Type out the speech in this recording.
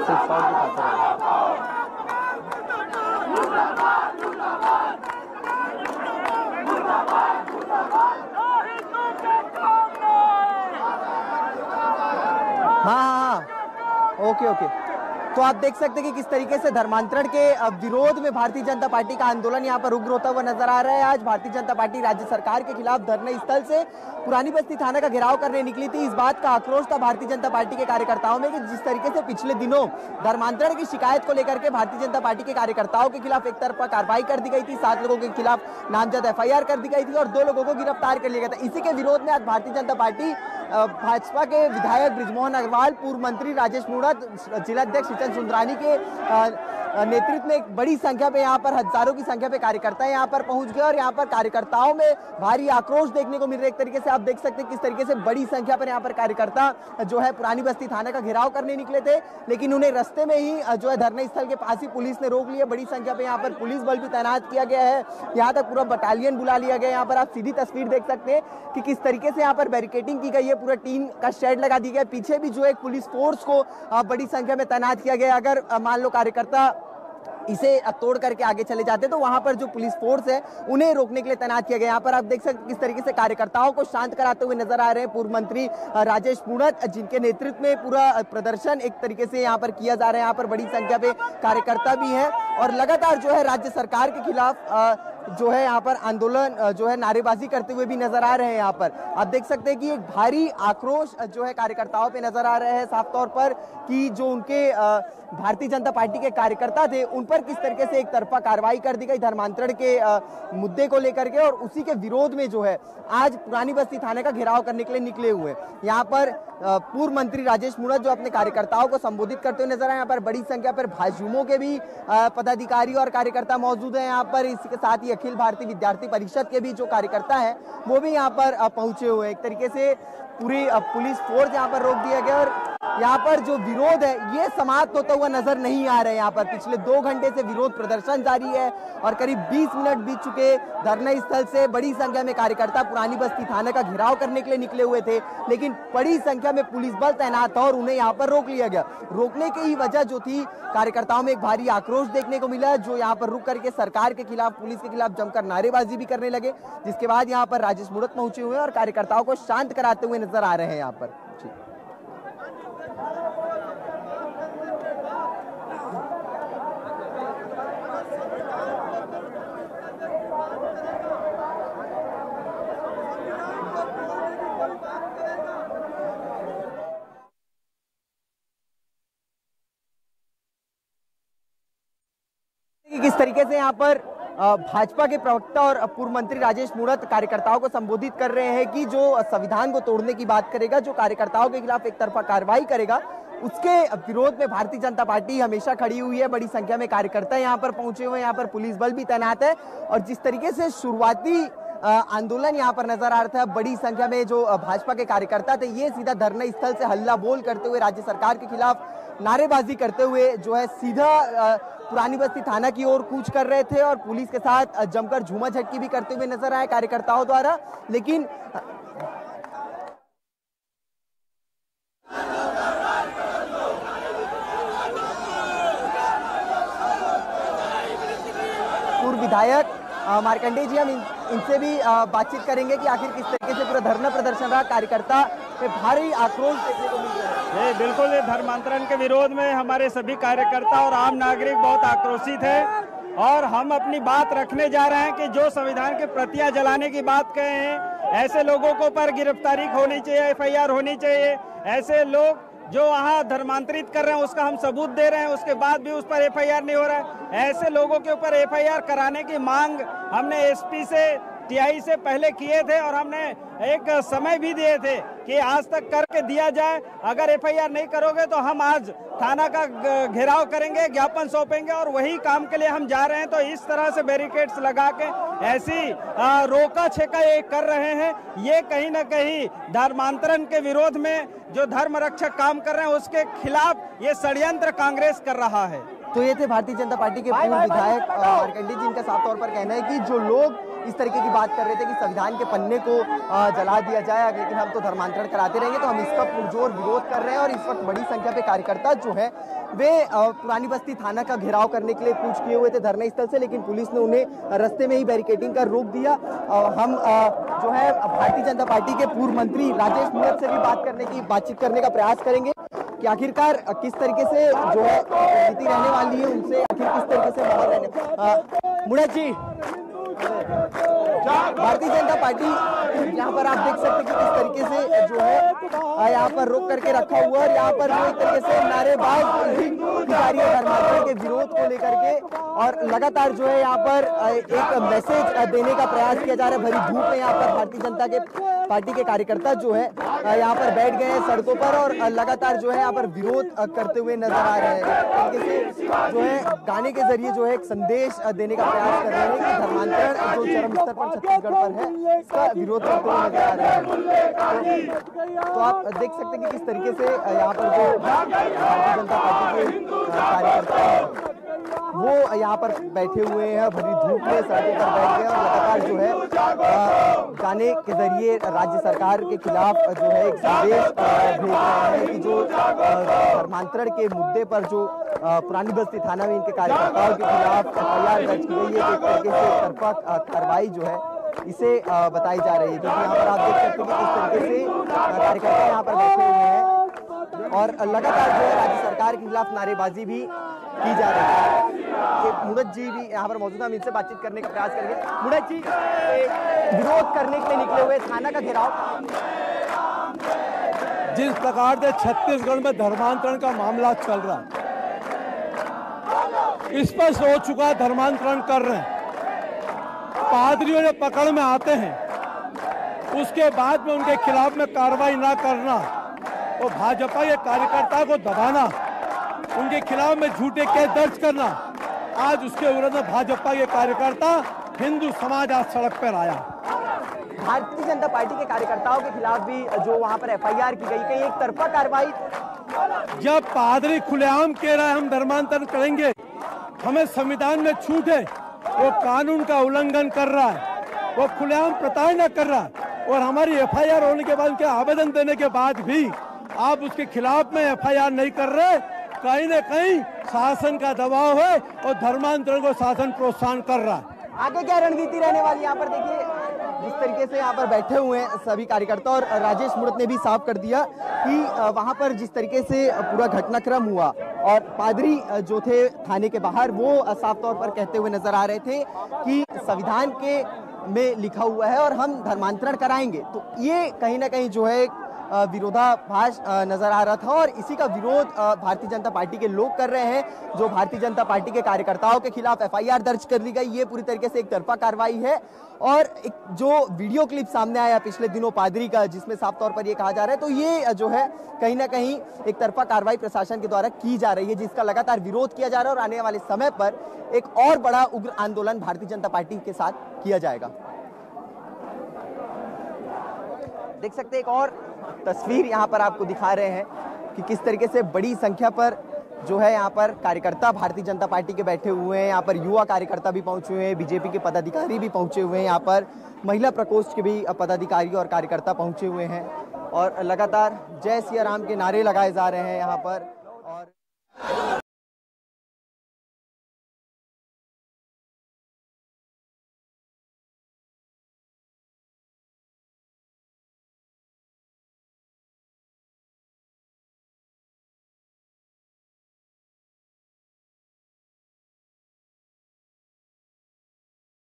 सिर्फ शॉट दिखाते रहे। हाँ, ओके। तो आप देख सकते हैं कि किस तरीके से धर्मांतरण के विरोध में भारतीय जनता पार्टी का आंदोलन यहाँ पर उग्र होता हुआ नजर आ रहा है। आज भारतीय जनता पार्टी राज्य सरकार के खिलाफ धरने स्थल से पुरानी बस्ती थाना का घेराव करने निकली थी। इस बात का आक्रोश था भारतीय जनता पार्टी के कार्यकर्ताओं में कि जिस तरीके से पिछले दिनों धर्मांतरण की शिकायत को लेकर के भारतीय जनता पार्टी के कार्यकर्ताओं के खिलाफ एक तरफा कार्रवाई कर दी गई थी, 7 लोगों के खिलाफ नामजद FIR कर दी गई थी और 2 लोगों को गिरफ्तार कर लिया गया था। इसी के विरोध में आज भारतीय जनता पार्टी भाजपा के विधायक बृजमोहन अग्रवाल, पूर्व मंत्री राजेश मूणत, जिलाध्यक्ष सचिन सुंदरानी के नेतृत्व में एक बड़ी संख्या पे यहाँ पर हजारों की संख्या पे कार्यकर्ता यहाँ पर पहुंच गए और यहाँ पर कार्यकर्ताओं में भारी आक्रोश देखने को मिल रहा है। एक तरीके से आप देख सकते हैं किस तरीके से बड़ी संख्या पर यहाँ पर कार्यकर्ता जो है पुरानी बस्ती थाना का घेराव करने निकले थे, लेकिन उन्हें रास्ते में ही जो है धरने स्थल के पास ही पुलिस ने रोक लिया। बड़ी संख्या पे यहाँ पर पुलिस बल भी तैनात किया गया है, यहाँ तक पूरा बटालियन बुला लिया गया। यहाँ पर आप सीधी तस्वीर देख सकते हैं कि किस तरीके से यहाँ पर बैरिकेडिंग की गई है, पूरा टीन का शेड लगा दिया गया। पीछे भी जो एक पुलिस फोर्स को बड़ी संख्या में तैनात किया गया। अगर मान लो कार्यकर्ता इसे तोड़ करके आगे चले जाते तो वहां पर जो पुलिस फोर्स है उन्हें रोकने के लिए तैनात किया गया। यहाँ पर आप देख सकते किस तरीके से कार्यकर्ताओं को शांत कराते हुए नजर आ रहे हैं पूर्व मंत्री राजेश मूणत, जिनके नेतृत्व में पूरा प्रदर्शन एक तरीके से यहाँ पर किया जा रहा है। यहाँ पर बड़ी संख्या पे कार्यकर्ता भी है और लगातार जो है राज्य सरकार के खिलाफ जो है यहाँ पर आंदोलन जो है नारेबाजी करते हुए भी नजर आ रहे हैं। यहाँ पर आप देख सकते हैं कि एक भारी आक्रोश जो है कार्यकर्ताओं पे नजर आ रहा है, साफ तौर पर कि जो उनके भारतीय जनता पार्टी के कार्यकर्ता थे उन पर किस तरीके से एक तरफा कार्रवाई कर दी गई धर्मांतरण के मुद्दे को लेकर के, और उसी के विरोध में जो है आज पुरानी बस्ती थाने का घेराव करने के लिए निकले हुए। यहाँ पर पूर्व मंत्री राजेश मूणत जो अपने कार्यकर्ताओं को संबोधित करते हुए नजर आए। यहाँ पर बड़ी संख्या पर भाजयुमो के भी पदाधिकारी और कार्यकर्ता मौजूद हैं यहाँ पर। इसके साथ ही अखिल भारतीय विद्यार्थी परिषद के भी जो कार्यकर्ता है वो भी यहाँ पर पहुंचे हुए। एक तरीके से पूरी पुलिस फोर्स यहाँ पर रोक दिया गया और यहाँ पर जो विरोध है ये समाप्त होता हुआ नजर नहीं आ रहा है। यहाँ पर पिछले 2 घंटे से विरोध प्रदर्शन जारी है और करीब 20 मिनट बीत चुके। धरना स्थल से बड़ी संख्या में कार्यकर्ता पुरानी बस्ती थाने का घेराव करने के लिए निकले हुए थे, लेकिन बड़ी संख्या में पुलिस बल तैनात था और उन्हें यहाँ पर रोक लिया गया। रोकने की ही वजह जो थी, कार्यकर्ताओं में एक भारी आक्रोश देखने को मिला, जो यहाँ पर रुक करके सरकार के खिलाफ, पुलिस के खिलाफ जमकर नारेबाजी भी करने लगे, जिसके बाद यहाँ पर राजेश मूणत पहुंचे हुए और कार्यकर्ताओं को शांत कराते हुए नजर आ रहे हैं यहाँ पर। किस तरीके से यहाँ पर भाजपा के प्रवक्ता और पूर्व मंत्री राजेश मूणत कार्यकर्ताओं को संबोधित कर रहे हैं कि जो संविधान को तोड़ने की बात करेगा, जो कार्यकर्ताओं के खिलाफ एक तरफा कार्रवाई करेगा, उसके विरोध में भारतीय जनता पार्टी हमेशा खड़ी हुई है। बड़ी संख्या में कार्यकर्ता यहाँ पर पहुंचे हुए हैं, यहाँ पर पुलिस बल भी तैनात है और जिस तरीके से शुरुआती आंदोलन यहाँ पर नजर आ रहा था, बड़ी संख्या में जो भाजपा के कार्यकर्ता थे ये सीधा धरना स्थल से हल्ला बोल करते हुए, राज्य सरकार के खिलाफ नारेबाजी करते हुए जो है सीधा पुरानी बस्ती थाना की ओर कूच कर रहे थे और पुलिस के साथ जमकर झूमा झटकी भी करते हुए नजर आए कार्यकर्ताओं द्वारा। लेकिन पूर्व विधायक मार्कंडेय जी, हम इनसे भी बातचीत करेंगे कि आखिर किस तरीके से पूरा धरना प्रदर्शन रहा, कार्यकर्ता में भारी आक्रोश देखने को मिल रहा है। बिल्कुल, धर्मांतरण के विरोध में हमारे सभी कार्यकर्ता और आम नागरिक बहुत आक्रोशित है और हम अपनी बात रखने जा रहे हैं कि जो संविधान की प्रतियां जलाने की बात कहे हैं, ऐसे लोगों को पर गिरफ्तारी होनी चाहिए, FIR होनी चाहिए। ऐसे लोग जो वहाँ धर्मांतरित कर रहे हैं उसका हम सबूत दे रहे हैं, उसके बाद भी उस पर FIR नहीं हो रहा है। ऐसे लोगों के ऊपर FIR कराने की मांग हमने SP से, TI से पहले किए थे और हमने एक समय भी दिए थे कि आज तक करके दिया जाए। अगर FIR नहीं करोगे तो हम आज थाना का घेराव करेंगे, ज्ञापन सौंपेंगे और वही काम के लिए हम जा रहे हैं। तो इस तरह से बैरिकेड्स लगा के ऐसी रोका छेका ये कर रहे हैं, ये कहीं ना कहीं धर्मांतरण के विरोध में जो धर्म रक्षक काम कर रहे हैं उसके खिलाफ ये षड्यंत्र कांग्रेस कर रहा है। तो ये थे भारतीय जनता पार्टी के पूर्व विधायक मार्कंडेय जी। इनका साफ तौर पर कहना है कि जो लोग इस तरीके की बात कर रहे थे कि संविधान के पन्ने को जला दिया जाए, लेकिन हम तो धर्मांतरण कराते रहेंगे, तो हम इसका पुरजोर विरोध कर रहे हैं। और इस वक्त बड़ी संख्या पे कार्यकर्ता जो है वे पुरानी बस्ती थाना का घेराव करने के लिए कूच किए हुए थे धरना स्थल से, लेकिन पुलिस ने उन्हें रास्ते में ही बैरिकेडिंग कर रोक दिया। हम जो है भारतीय जनता पार्टी के पूर्व मंत्री राजेश मूणत से भी बातचीत करने का प्रयास करेंगे कि आखिरकार किस तरीके से जो है नीति रहने वाली है, उनसे आखिर किस तरीके से माहौल रहने। मूणत जी, भारतीय जनता पार्टी यहाँ पर आप देख सकते हैं कि किस तरीके से जो है यहाँ पर रोक करके रखा हुआ है और यहाँ पर जो एक तरीके से नारेबाज जारी है धर्मांतरण के विरोध को लेकर के, और लगातार जो है यहाँ पर एक मैसेज देने का प्रयास किया जा रहा है। भरी धूप में यहाँ पर भारतीय जनता के पार्टी के कार्यकर्ता जो है यहाँ पर बैठ गए हैं सड़कों पर और लगातार जो है यहाँ पर विरोध करते हुए नजर आ रहे हैं। एक तरीके से जो है गाने के जरिए जो है एक संदेश देने का प्रयास कर रहे हैं कि धर्मांतरण जो चरम स्तर पर छत्तीसगढ़ पर है इसका विरोध करते हुए नजर आ रहे हैं। तो आप देख सकते हैं कि किस तरीके से यहाँ पर जो भारतीय जनता पार्टी के कार्यकर्ता है वो यहाँ पर बैठे हुए हैं, भरी धूप में सड़कों पर बैठ गए और लगातार जो है गाने के जरिए राज्य सरकार के खिलाफ जो है एक संदेश भेज रहे हैं कि जो धर्मांतरण के मुद्दे पर जो पुरानी बस्ती थाना में इनके कार्यकर्ताओं के खिलाफ FIR दर्ज की गई है, एक तरीके से एकतरफा कार्रवाई जो है इसे बताई जा रही है। क्योंकि यहाँ पर आप देख सकते हैं कि किस तरीके से कार्यकर्ता यहाँ पर बैठे हुए हैं और लगातार जो है राज्य सरकार के खिलाफ नारेबाजी भी की जा रही है। मूणत जी भी यहाँ पर मौजूद है, हम इनसे बातचीत करने का प्रयास करेंगे। मूणत जी, विरोध करने के लिए निकले हुए थाना का घेराव, जिस प्रकार से छत्तीसगढ़ में धर्मांतरण का मामला चल रहा है, स्पष्ट हो चुका धर्मांतरण कर रहे हैं, पादरियों ने पकड़ में आते हैं, उसके बाद में उनके खिलाफ में कार्रवाई ना करना और भाजपा के कार्यकर्ता को दबाना, उनके खिलाफ में झूठे केस दर्ज करना, आज उसके विरोध में भाजपा के कार्यकर्ता हिंदू समाज आज सड़क पर आया। भारतीय जनता पार्टी के कार्यकर्ताओं के खिलाफ भी जो वहां पर FIR की गई, कहीं एक तरफा कार्रवाई। जब पादरी खुलेआम कह रहा है हम धर्मांतरण करेंगे, हमें संविधान में छूट है, वो कानून का उल्लंघन कर रहा है, वो खुलेआम प्रताड़ना कर रहा है और हमारी FIR होने के बाद उनके आवेदन देने के बाद भी आप उसके खिलाफ में FIR नहीं कर रहे, कहीं न कहीं शासन का दबाव है और धर्मांतरण को शासन प्रोत्साहन कर रहा है। आगे क्या रणनीति रहने वाली, यहाँ पर देखिए जिस तरीके से यहाँ पर बैठे हुए हैं सभी कार्यकर्ता, और राजेश मूणत ने भी साफ कर दिया कि वहाँ पर जिस तरीके से पूरा घटनाक्रम हुआ और पादरी जो थे थाने के बाहर वो साफ तौर पर कहते हुए नजर आ रहे थे कि संविधान के में लिखा हुआ है और हम धर्मांतरण कराएंगे, तो ये कहीं ना कहीं जो है विरोधाभास नजर आ रहा था और इसी का विरोध भारतीय जनता पार्टी के लोग कर रहे हैं। जो भारतीय जनता पार्टी के कार्यकर्ताओं के खिलाफ FIR दर्ज कर ली गई, ये पूरी तरीके से एक तरफा कार्रवाई है। और एक जो वीडियो क्लिप सामने आया पिछले दिनों पादरी का, जिसमें साफ तौर पर ये कहा जा रहा है, तो ये जो है कहीं ना कहीं एक तरफा कार्रवाई प्रशासन के द्वारा की जा रही है, जिसका लगातार विरोध किया जा रहा है और आने वाले समय पर एक और बड़ा उग्र आंदोलन भारतीय जनता पार्टी के साथ किया जाएगा। देख सकते हैं एक और तस्वीर यहाँ पर आपको दिखा रहे हैं कि किस तरीके से बड़ी संख्या पर जो है यहाँ पर कार्यकर्ता भारतीय जनता पार्टी के बैठे हुए हैं। यहाँ पर युवा कार्यकर्ता भी पहुंचे हुए हैं, बीजेपी के पदाधिकारी भी पहुंचे हुए हैं, यहाँ पर महिला प्रकोष्ठ के भी पदाधिकारी और कार्यकर्ता पहुंचे हुए हैं और लगातार जय सिया राम के नारे लगाए जा रहे हैं यहाँ पर। और